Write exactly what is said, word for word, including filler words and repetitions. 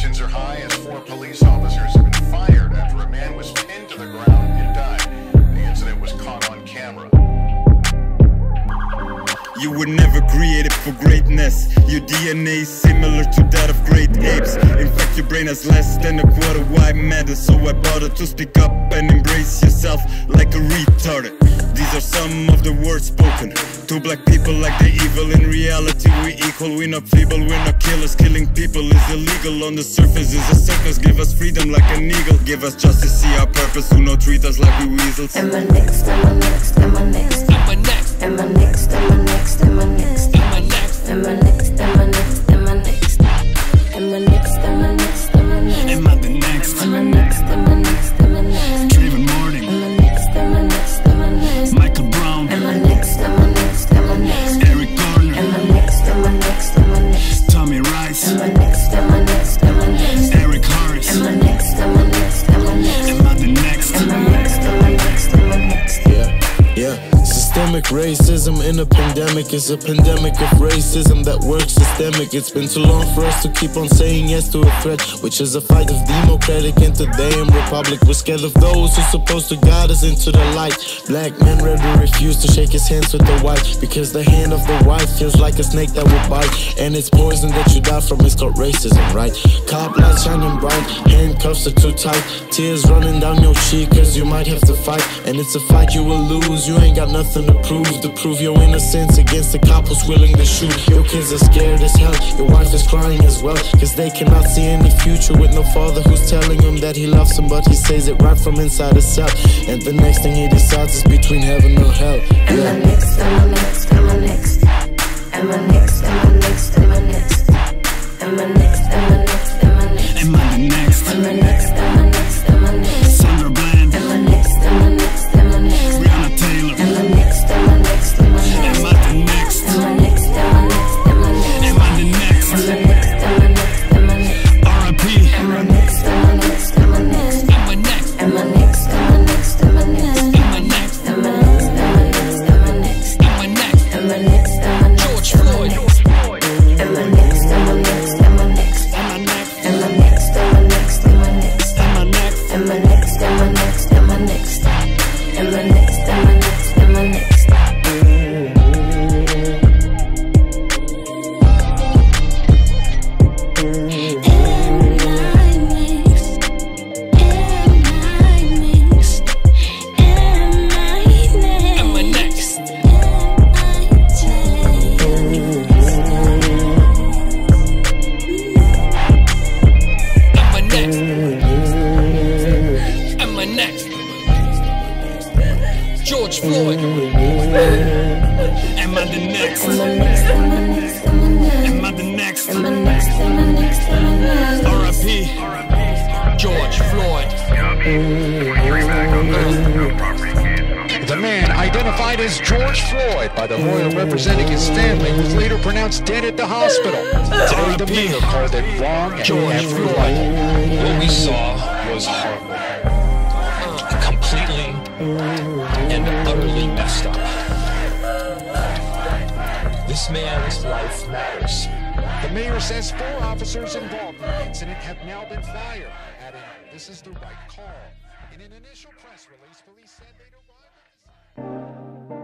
Tensions are high as four police officers have been fired after a man was pinned to the ground and died. The incident was caught on camera. You were never created for greatness. Your D N A is similar to that of great apes. In fact, your brain has less than a quarter white matter. So I bothered to speak up and embrace yourself like a retarded. These are some of the words spoken to black people like they're evil. In reality, we equal, we're not feeble, we're not killers. Killing people is illegal, on the surface is a circus. Give us freedom like an eagle, give us justice, see our purpose. Who not treat us like we weasels. Am I next, am I next, am I next, Am I next? am I next, am I next, am I next, Am I next? am I next, am I next, am I next, am I next, am I next, am I next, Am I the next? am I next, am I next, am I next, Trayvon Martin, am I next, am I next, am I next, Michael Brown, am I next, am I next, am I next, Eric Garner, am I next, am I next, am I next, Tommy Rice, am I next, am I next, am I next, Eric Harris. am I next, am I next, am I next, Am I the next? am I next, am I next, am I next, Yeah, yeah. Systemic racism in a pandemic is a pandemic of racism that works systemic. It's been too long for us to keep on saying yes to a threat, which is a fight of democratic and today in republic. We're scared of those who's supposed to guide us into the light. Black men rather refuse to shake his hands with the white, because the hand of the white feels like a snake that will bite, and it's poison that you die from. It's called racism, right? Cop lights shining bright, handcuffs are too tight, tears running down your cheek cause you might have to fight, and it's a fight you will lose. You ain't got nothing to prove, to prove your innocence against the cop who's willing to shoot. Your kids are scared as hell, your wife is crying as well, cause they cannot see any future with no father who's telling them that he loves them, but he says it right from inside himself, and the next thing he decides is between heaven or hell. am I next, am I next, am I next, am I next, am I next, am I next, am I next, am I next, am I next, Am I the next? am I next, am I next, am I next, Sandra Bland, am I next, am I next, am I next, Breonna Taylor. am I next, am I next, am I next, Am I the next? am I next, am I next, am I next, Am I the next? am I next, am I next, am I next, R I P. am I next, am I next, am I next, Am I next? am I next, am I next, am I next, Am I next? am I next, am I next, am I next, Am I next? am I next, am I next, George am I Floyd. next, am I next, am I next, am I next, Am I next? am I next, am I next, am I next, Am I next? am I next, am I next, am I next, am I next, am I next, am I next. Am I next? Am I next? Am I next? George Floyd. Am I the next? Am I next, am I next, am I next, Am I the next? am I next, am I next, am I next, R I P. George Floyd. The man identified as George Floyd by the lawyer representing his family was later pronounced dead at the hospital. Today, the mayor called it wrong at George every Floyd. level. What we saw was horrible. Completely and utterly messed up. This man's life matters. The mayor says four officers involved in the incident have now been fired, adding, "This is the right call." In an initial press release, police said they'd arrived at the scene.